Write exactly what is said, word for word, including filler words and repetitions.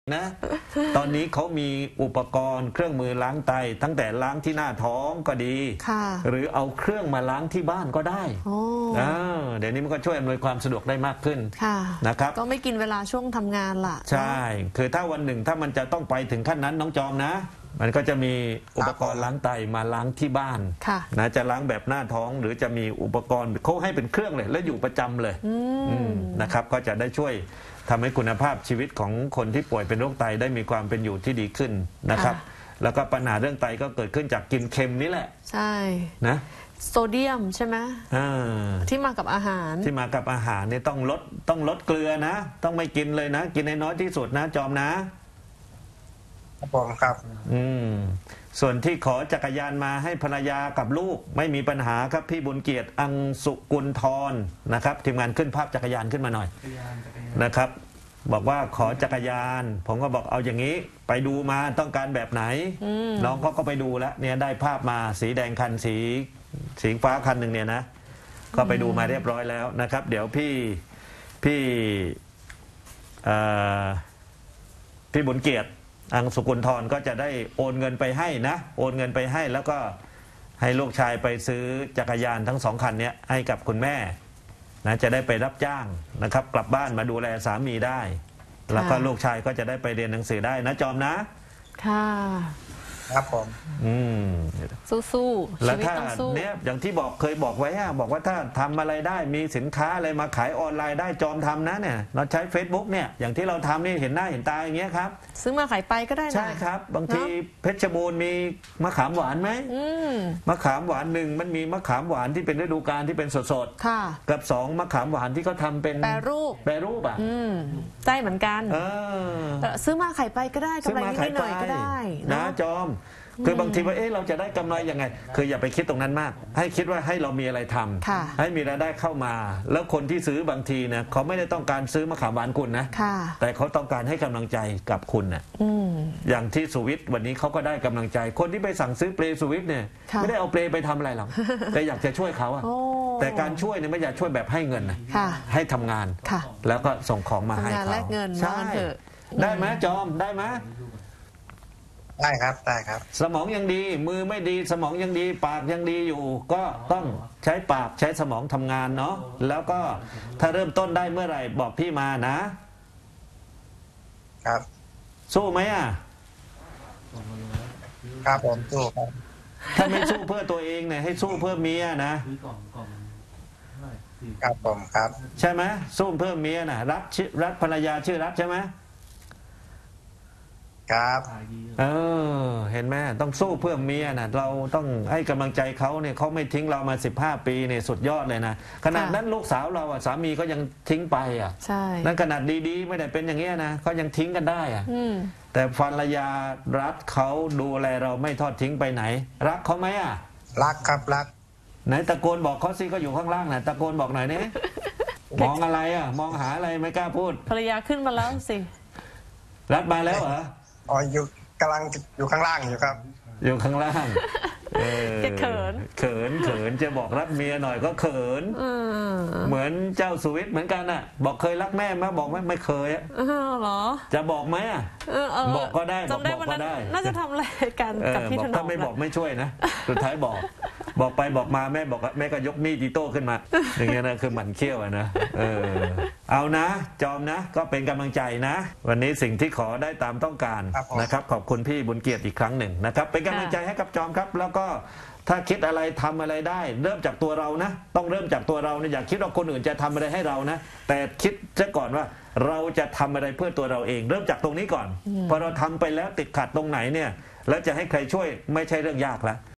นะตอนนี้เขามีอุปกรณ์เครื่องมือล้างไตตั้งแต่ล้างที่หน้าท้องก็ดีหรือเอาเครื่องมาล้างที่บ้านก็ได้เดี๋ยวนี้มันก็ช่วยอำนวยความสะดวกได้มากขึ้นนะครับก็ไม่กินเวลาช่วงทำงานล่ะใช่คือถ้าวันหนึ่งถ้ามันจะต้องไปถึงขั้นนั้นน้องจอมนะมันก็จะมีอุปกรณ์ล้างไตมาล้างที่บ้านนะจะล้างแบบหน้าท้องหรือจะมีอุปกรณ์เขาให้เป็นเครื่องเลยแล้วอยู่ประจำเลยนะครับก็จะได้ช่วยทำให้คุณภาพชีวิตของคนที่ป่วยเป็นโรคไตได้มีความเป็นอยู่ที่ดีขึ้นนะครับแล้วก็ปัญหาเรื่องไตก็เกิดขึ้นจากกินเค็มนี่แหละใช่นะโซเดียมใช่ไหมที่มากับอาหารที่มากับอาหารนี่ต้องลดต้องลดเกลือนะต้องไม่กินเลยนะกินให้น้อยที่สุดนะจอมนะครับผมครับอืมส่วนที่ขอจักรยานมาให้ภรรยากับลูกไม่มีปัญหาครับพี่บุญเกียรติอังสุกุลทรนะครับทีมงานขึ้นภาพจักรยานขึ้นมาหน่อยนะครับบอกว่าขอจักรยานผมก็บอกเอาอย่างนี้ไปดูมาต้องการแบบไหนน้องเขาก็ไปดูแล้วเนี่ยได้ภาพมาสีแดงคันสีสีฟ้าคันหนึ่งเนี่ยนะก็ไปดูมาเรียบร้อยแล้วนะครับเดี๋ยวพี่พี่พี่บุญเกียรติอังสุกุลทรก็จะได้โอนเงินไปให้นะโอนเงินไปให้แล้วก็ให้ลูกชายไปซื้อจักรยานทั้งสองคันนี้ให้กับคุณแม่นะจะได้ไปรับจ้างนะครับกลับบ้านมาดูแลสามีได้แล้วก็ลูกชายก็จะได้ไปเรียนหนังสือได้นะจอมนะค่ะครับผมอืมสู้ๆแล้วถ้าเนี้ยอย่างที่บอกเคยบอกไว้อะบอกว่าถ้าทำอะไรได้มีสินค้าอะไรมาขายออนไลน์ได้จอมทำนะเนี่ยเราใช้ Facebook เนี่ยอย่างที่เราทำนี่เห็นหน้าเห็นตาอย่างเงี้ยครับซื้อมาขายไปก็ได้นะใช่ครับบางทีเพชรบูรณ์มีมะขามหวานไหมมะขามหวานหนึ่งมันมีมะขามหวานที่เป็นฤดูกาลที่เป็นสดๆกับสองมะขามหวานที่เขาทาเป็นแปรรูปแปรรูปอ่ะได้เหมือนกันซื้อมาขายไปก็ได้กำไรนิดหน่อยก็ได้นะจอมคือบางทีว่าเอ๊ะเราจะได้กำไรยังไงคืออย่าไปคิดตรงนั้นมากให้คิดว่าให้เรามีอะไรทำให้มีรายได้เข้ามาแล้วคนที่ซื้อบางทีเนี่ยเขาไม่ได้ต้องการซื้อมะขามหวานคุณนะแต่เขาต้องการให้กำลังใจกับคุณน่ะอย่างที่สุวิทย์วันนี้เขาก็ได้กำลังใจคนที่ไปสั่งซื้อเปรย์สุวิทย์เนี่ยไม่ได้เอาเปรย์ไปทำอะไรหรอกแต่อยากจะช่วยเขาอะแต่การช่วยเนี่ยไม่อยากช่วยแบบให้เงินนะให้ทำงานแล้วก็ส่งของมาให้เขาใช่ได้ไหมจอมได้ไหมได้ครับได้ครับสมองยังดีมือไม่ดีสมองยังดีปากยังดีอยู่ก็ต้องใช้ปากใช้สมองทำงานเนาะแล้วก็ถ้าเริ่มต้นได้เมื่อไหร่บอกพี่มานะครับสู้ไหมอ่ะครับผมสู้ครับถ้าไม่สู้เพื่อตัวเองเนี่ยให้สู้เพื่อเมียนะครับผมครับใช่ไหมสู้เพื่อเมียนะรัฐรัฐภรรยาชื่อรัฐใช่ไหมครับเออเห็นไหมต้องสู้เพื่อเมียนะเราต้องให้กำลังใจเขาเนี่ยเขาไม่ทิ้งเรามาสิบห้าปีเนี่ยสุดยอดเลยนะขนาดนั้นลูกสาวเราอ่ะสามีก็ยังทิ้งไปอ่ะใช่นั่นขนาดดีๆไม่ได้เป็นอย่างเงี้ยนะเขายังทิ้งกันได้อ่ะแต่ภรรยารักเขาดูแลเราไม่ทอดทิ้งไปไหนรักเขาไหมอ่ะรักครับรักไหนตะโกนบอกเขาสิก็อยู่ข้างล่างนะตะโกนบอกหน่อยนี่มองอะไรอ่ะมองหาอะไรไม่กล้าพูดภรรยาขึ้นมาแล้วสิรักมาแล้วเหรออ๋ออยู่กำลังอยู่ข้างล่างอยู่ครับอยู่ข้างล่างเขินเขินเขินจะบอกรักเมียหน่อยก็เขินเหมือนเจ้าสุวิทย์เหมือนกันอ่ะบอกเคยรักแม่ไหมบอกไม่ไม่เคยอ่ะหรอจะบอกไหมอ่ะบอกก็ได้บอกก็ได้น่าจะทำอะไรกันกับพี่ถนอมถ้าไม่บอกไม่ช่วยนะสุดท้ายบอกบอกไปบอกมาแม่บอกแม่ก็ยกมีดอีโต้ขึ้นมาอย่างเงี้ยนะคือหมั่นเขี้ยวนะเออเอานะจอมนะก็เป็นกำลังใจนะวันนี้สิ่งที่ขอได้ตามต้องการนะครับขอบคุณพี่บุญเกียรติอีกครั้งหนึ่งนะครับเป็นกำลังใจให้กับจอมครับแล้วก็ถ้าคิดอะไรทำอะไรได้เริ่มจากตัวเรานะต้องเริ่มจากตัวเราเนี่ยอย่าคิดว่าคนอื่นจะทำอะไรให้เรานะแต่คิดซะก่อนว่าเราจะทำอะไรเพื่อตัวเราเองเริ่มจากตรงนี้ก่อนพอเราทำไปแล้วติดขัดตรงไหนเนี่ยแล้วจะให้ใครช่วยไม่ใช่เรื่องยากแล้ว